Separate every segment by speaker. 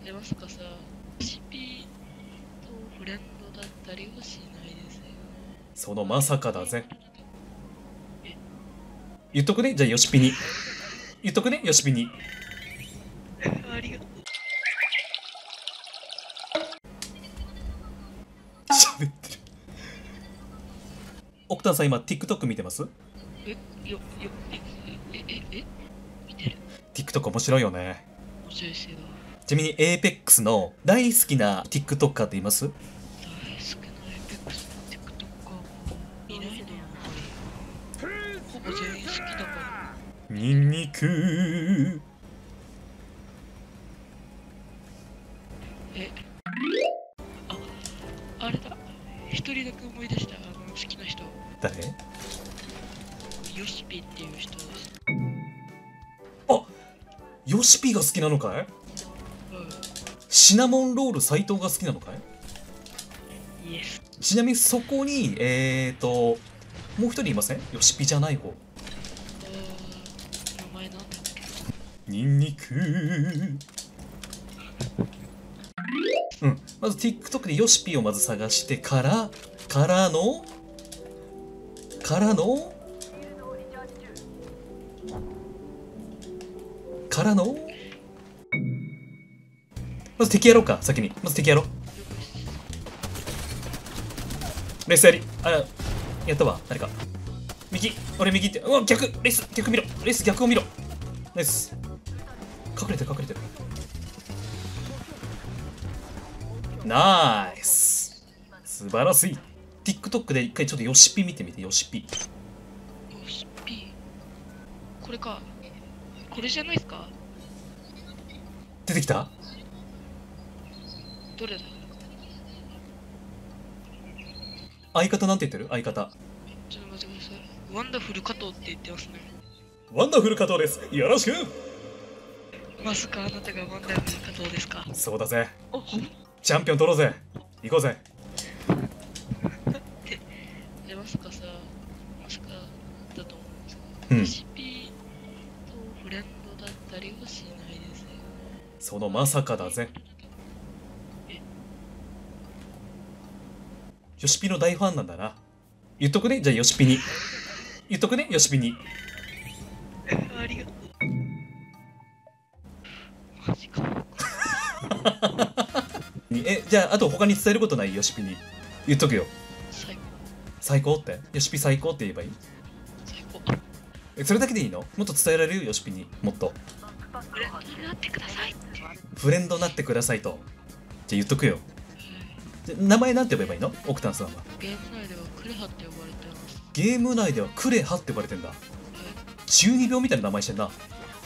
Speaker 1: まさかさ、HP とフレンドだったりはしないですよ。
Speaker 2: そのまさかだぜ。
Speaker 1: え、
Speaker 2: 言っとくね、じゃあよしぴに。言っとくね、よしぴに。
Speaker 1: ありがとう。
Speaker 2: 喋ってる。奥田さん今 TikTok 見てます？
Speaker 1: 見てる。
Speaker 2: TikTok 面白いよね。
Speaker 1: 面白いですよ。
Speaker 2: ちなみに APEX の大好きな TikToker っています？
Speaker 1: 大好きなAPEX の TikToker いないな、ほぼ全員好きだから。
Speaker 2: ニンニク。
Speaker 1: あれだ。一人だけ思い出した。好きな人。
Speaker 2: 誰？
Speaker 1: ヨシピっていう人です。
Speaker 2: あ、ヨシピが好きなのかい？
Speaker 1: うん。
Speaker 2: シナモンロール斎藤が好きなのかい？
Speaker 1: イエス。
Speaker 2: ちなみにそこにもう一人いません？ヨシピじゃない方。
Speaker 1: 名前なんだっけ？
Speaker 2: ニンニク。うん、まず TikTok でヨシピをまず探してからのまず敵やろうか。先にまず敵やろう。レースやり、やったわ。誰か右、俺右って。うわ、逆、レース逆見ろ。レース逆を見ろ。ナイス。隠れてる隠れてる。ナイス、素晴らしい。 TikTok で一回ちょっとヨシピ見てみて。ヨシピ。
Speaker 1: ヨシピ。これか。これじゃないですか？
Speaker 2: 出てきた？
Speaker 1: どれだ？
Speaker 2: 相方なんて言ってる？相方。
Speaker 1: ちょっと待ってください。ワンダフル加藤って言ってますね。
Speaker 2: ワンダフル加藤です。よろしく。
Speaker 1: まさかあなたがワンダフル加藤ですか？
Speaker 2: そうだぜ。
Speaker 1: お、ほん
Speaker 2: チャンピオン取ろうぜ。行こうぜ。
Speaker 1: って。まさかさ、まさかだと思うんですけど、
Speaker 2: うん、
Speaker 1: ヨシピとフレンドだったりはしないですよ。
Speaker 2: そのまさかだぜ。ヨシピの大ファンなんだな。言っとくね、じゃあヨシピに。言っとくね、ヨシピに。
Speaker 1: ありがとう。マジか。
Speaker 2: じゃああと他に伝えることない？ヨシピに言っとくよ。
Speaker 1: 最高。
Speaker 2: 最高って、ヨシピ最高って言えばいい？
Speaker 1: 最高。
Speaker 2: それだけでいいの？もっと伝えられる？ヨシピにもっと。
Speaker 1: フレンドになってくださいって。
Speaker 2: フレンドになってくださいと。じゃあ言っとくよ。名前なんて呼べばいいの？オクタンさんは。
Speaker 1: ゲーム内ではクレハって呼ばれてます。
Speaker 2: ゲーム内ではクレハって呼ばれてんだ。
Speaker 1: はい。
Speaker 2: 中二病みたいな名前してんな。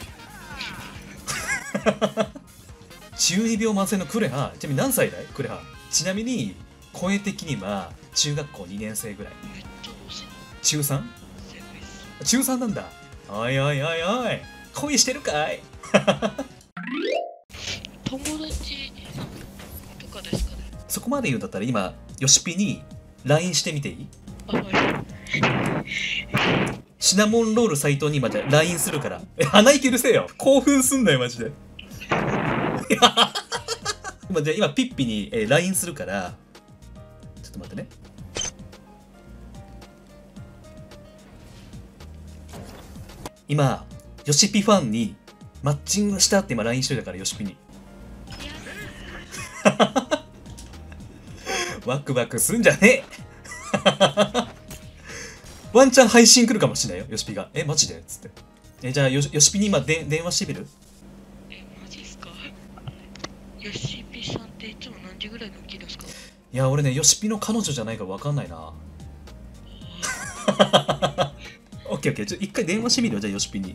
Speaker 2: 中二病満載のクレハ。ちなみに何歳だい？クレハ。ちなみに声的には中学校2年生ぐらい。
Speaker 1: めっちゃ惜しい。
Speaker 2: 中 3？
Speaker 1: 正解です。
Speaker 2: 中3なんだ。おいおいおいおい、恋してるかい？
Speaker 1: 友達とかですかね。
Speaker 2: そこまで言うんだったら今ヨシピに LINE してみていい？
Speaker 1: あ、はい。
Speaker 2: シナモンロール斎藤に今じゃ LINE するから。鼻息うるせえよ。興奮すんなよマジで。じゃあ今ピッピに LINE するから、ちょっと待ってね。今ヨシピファンにマッチングしたって今 LINE しといたから、ヨシピに。ワクワクすんじゃねえ。ワンチャン配信来るかもしれないよ、ヨシピが。マジでっつって。じゃあヨシピに今電話してみる？
Speaker 1: マジっすか？ヨシピさんっていつも何時ぐらいに起きるんですか？
Speaker 2: いや俺ね、ヨシピの彼女じゃないから分かんないな。オッケーオッケー、一回電話してみるよ、じゃあヨシピに。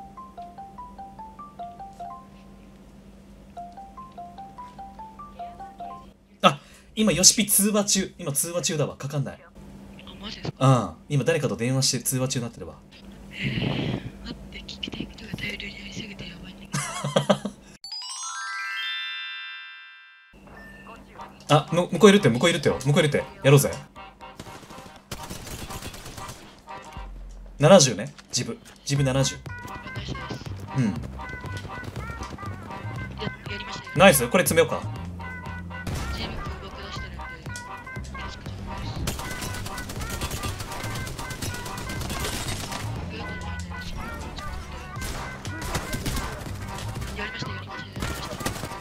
Speaker 2: あ、今ヨシピ通話中。今通話中だわ、かかんない。
Speaker 1: あ、マジですか？
Speaker 2: 今誰かと電話して通話中になってるわ。
Speaker 1: 待って、聞きたいことが大量にありすぎてやばいね。
Speaker 2: 向こういるって向こういるってよ、向こういるって。やろうぜ。70ね。ジブ70。
Speaker 1: 私です。
Speaker 2: うん。
Speaker 1: やりましたよ。
Speaker 2: ナイス。これ詰めようか。
Speaker 1: チーム空爆出してるんで気をつけてもらいます。グーの前でスマホを作ってやりましたやりましたやりました。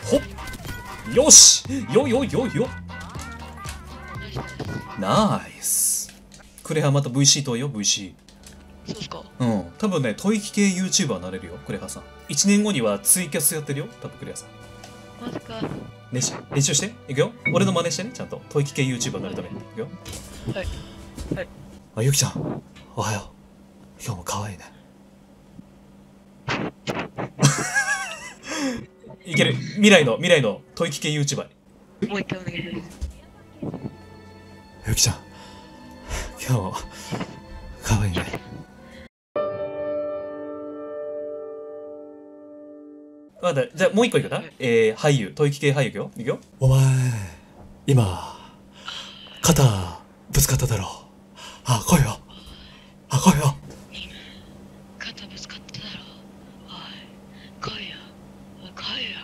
Speaker 2: ほっよしよよよよ。
Speaker 1: ナイスです。
Speaker 2: ナイス。クレハまた VC とよ VC。
Speaker 1: そうっすか。
Speaker 2: うん。多分ね、吐息系 YouTuber になれるよ、クレハさん。1年後にはツイキャスやってるよ、多分クレハさん。
Speaker 1: マジか。
Speaker 2: 練習して。いくよ。俺の真似してね、ちゃんと。吐息系 YouTuber になるために。いくよ。
Speaker 1: はいはい。
Speaker 2: あ、ゆきちゃん。おはよう。今日も可愛いね。いける。未来の吐息系 YouTuber。
Speaker 1: もう一回お願いします。
Speaker 2: ゆきちゃん。今日も可愛いね。まだ、じゃあもう一個いくな。俳優、吐息系俳優いくよ。いくよ。お前、今、肩ぶつかっただろう。あ、来いよ。あ、来いよ。
Speaker 1: 肩ぶつかっただろ。おい、来いよ。来いよ。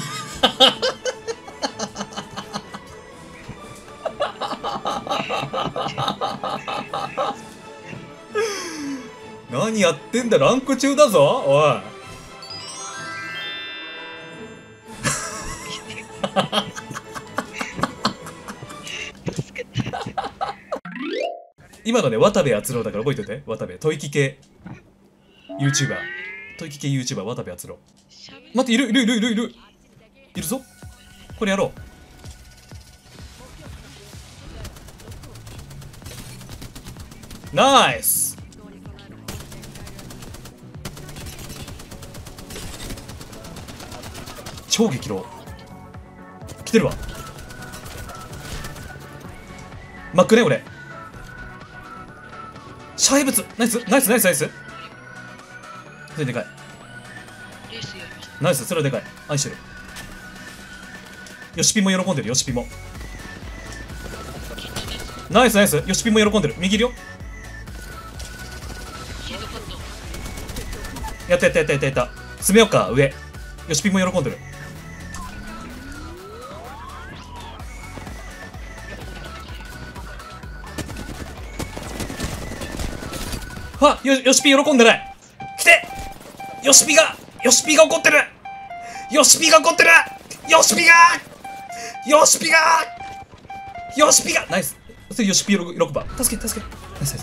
Speaker 2: 何やってんだ、ランク中だぞ、おい。今のね、渡部篤郎だから覚えてて。渡部、吐息系 YouTuber。吐息系 YouTuber、渡部篤郎。待って、いるいるぞ。これやろう。ナイス。超激浪。来てるわ。マックね、俺。シャイブツ。ナイス。それでかい。
Speaker 1: レースやりました。
Speaker 2: ナイス、それでかい。愛してる。ヨシピも喜んでる、ヨシピも。ナイス。ヨシピも喜んでる。右いるよ。
Speaker 1: シードカット。
Speaker 2: やった。詰めようか、上。ヨシピも喜んでる。わっ、ヨシピ喜んでない。来て。ヨシピが怒ってる。ヨシピがナイス。それヨシピ6番。助け。ナイス。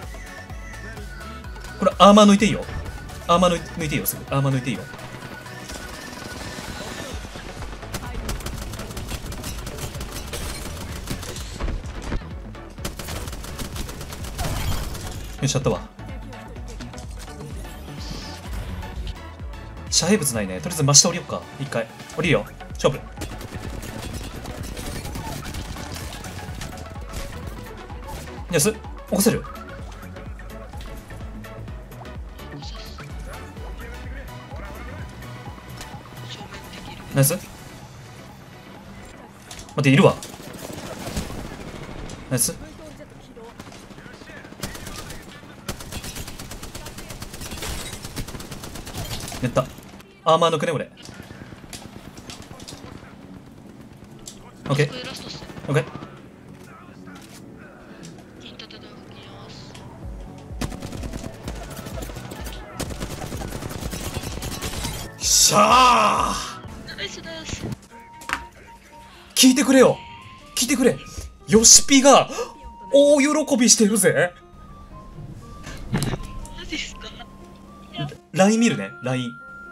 Speaker 2: これアーマー抜いていいよ。すぐ。アーマー抜いていいよ。よし、やったわ。遮蔽物ないね。とりあえず真下降りよっか。一回降りるよ。勝負。よし、起こせる。
Speaker 1: 正面できる。
Speaker 2: ナイス。待って、いるわ。ナイス。やった。アーマー抜くね、俺。オッケー。
Speaker 1: これラストっすね。
Speaker 2: オッケー。
Speaker 1: 金立てで動きます。
Speaker 2: しゃー。
Speaker 1: ナイスです。
Speaker 2: 聞いてくれ。ヨシピが大喜びしてるぜ。
Speaker 1: マジっすか。
Speaker 2: LINE 見るね、LINE。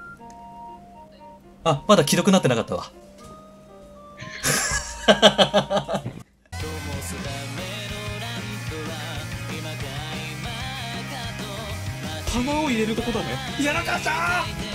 Speaker 2: あ、まだ既読なってなかったわ。弾を入れるとこだね。やらかしたー。